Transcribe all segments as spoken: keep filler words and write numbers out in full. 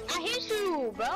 I hit you, bro.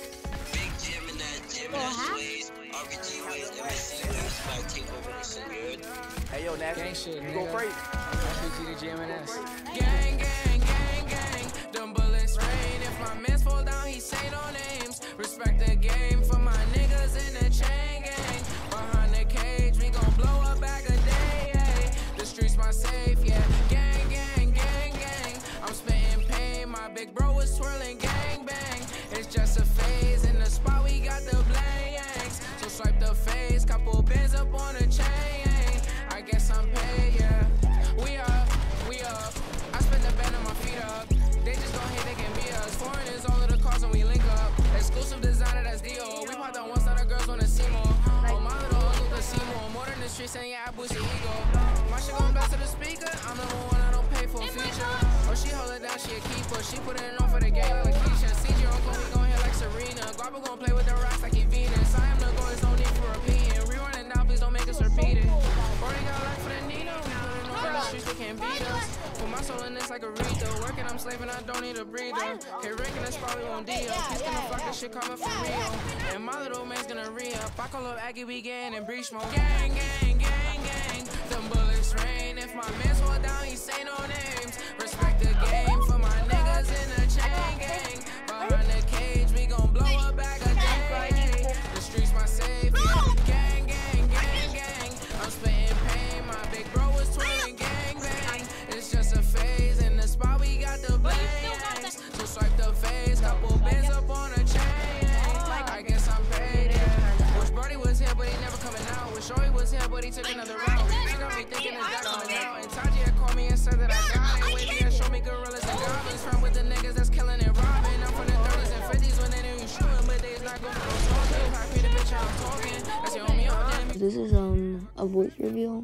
Big Jim and that Jim and that ways, R B G ways, M S C ways, might take over the shit, you heard? Hey yo, Nash, gang shit, you nigga. go crazy. R B G to Jim and S. Gang, gang, gang, gang. Them bullets rain. If my mans fall down, he say no names. Respect the game for my niggas in the chain gang. Behind the cage, we gon' blow up back a day. Ay. The streets my safe, yeah. Gang, gang, gang, gang. I'm spitting pain. My big bro was swirling gang bang. It's just a phase. In the spot, we got the blanks. So swipe the face. Couple bands up on the chain. I guess I'm paid, yeah. We up, we up. I spent the band on my feet up. They just don't hate, they can be us. Foreign is all of the cars and we link up. Exclusive designer, that's D O. We popped on once, now the girls wanna see more. Oh, my little uncle can see more. More than the streets and yeah, I boost your ego. My shit gon' blast to the speaker. I'm number one, I don't pay for a feature. Oh, she hold it down, she a keeper. She put it on for the game like Keisha. C J uncle, we gon' hit like Serena. Guapa gon' play with the rocks like he Venus. I am the goal, there's no need for repeating. Rerunning down, please don't make us repeat it. Already got life for the Nino. We put it on for the streets, they can't beat us. Put my soul in this like a Rita. Working, I'm slaving, I don't need a breather. Hey, ranking, that's probably won't deal. He's gonna fuck this shit coming for real. And my little man's gonna re-up. I call up Aggie, we getting and breach smoke. Gang, gang, gang, gang. Them bullets rain. If my man's fall down, he say no names. Respect the game for my niggas in the chain gang. Behind the cage, we gon' blow up back a day. The streets my safe, yeah. Gang, gang, gang, gang. I'm spitting pain. My big bro was twirling gang bang. It's just a phase. In the spot, we got the blanks. So swipe the face. Couple bands up on a chain. I guess I'm paid, yeah. Wish Brody was here, but he never coming out. Wish Shorty was here, but he took another route. She got me thinking it's that coming out. And Taji had called me and said that I got it. Wavy had showed me gorillas and goblins. From with the niggas that's killing and robbing. I'm from the thirties and fifties when they knew you shooting, but they's not gonna go talking. I create a picture, I'm talking. That's your homie on them. This is um a voice reveal,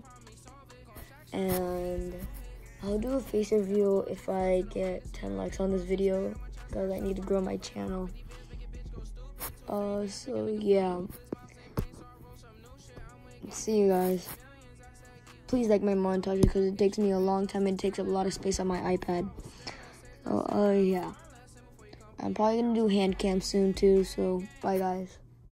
and I'll do a face reveal if I get ten likes on this video, because I need to grow my channel. Uh, so yeah. See you guys. Please like my montage because it takes me a long time and it takes up a lot of space on my iPad. So, uh, yeah. I'm probably gonna do hand cam soon too, so bye guys.